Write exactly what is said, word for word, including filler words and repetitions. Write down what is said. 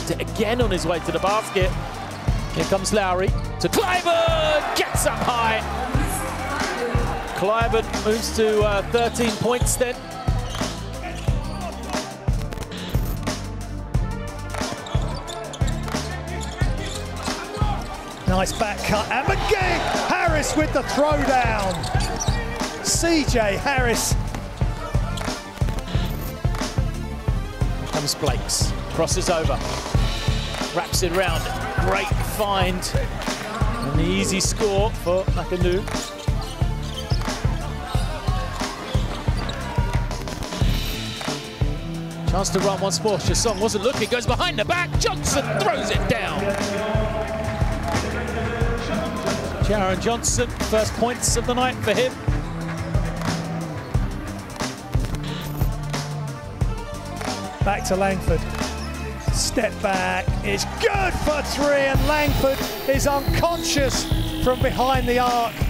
Lost it again on his way to the basket. Here comes Lowry to Clyburn, gets up high. Clyburn moves to uh, thirteen points then. Nice back cut, and McGee! Harris with the throwdown. C J Harris. Comes Blakes, crosses over, wraps it round. Great find, and the easy score for McAdoo. Chance to run once more. Chassang wasn't looking, goes behind the back. Johnson throws it down. Jaron Johnson, first points of the night for him. Back to Langford. Step back, it's good for three, and Langford is unconscious from behind the arc.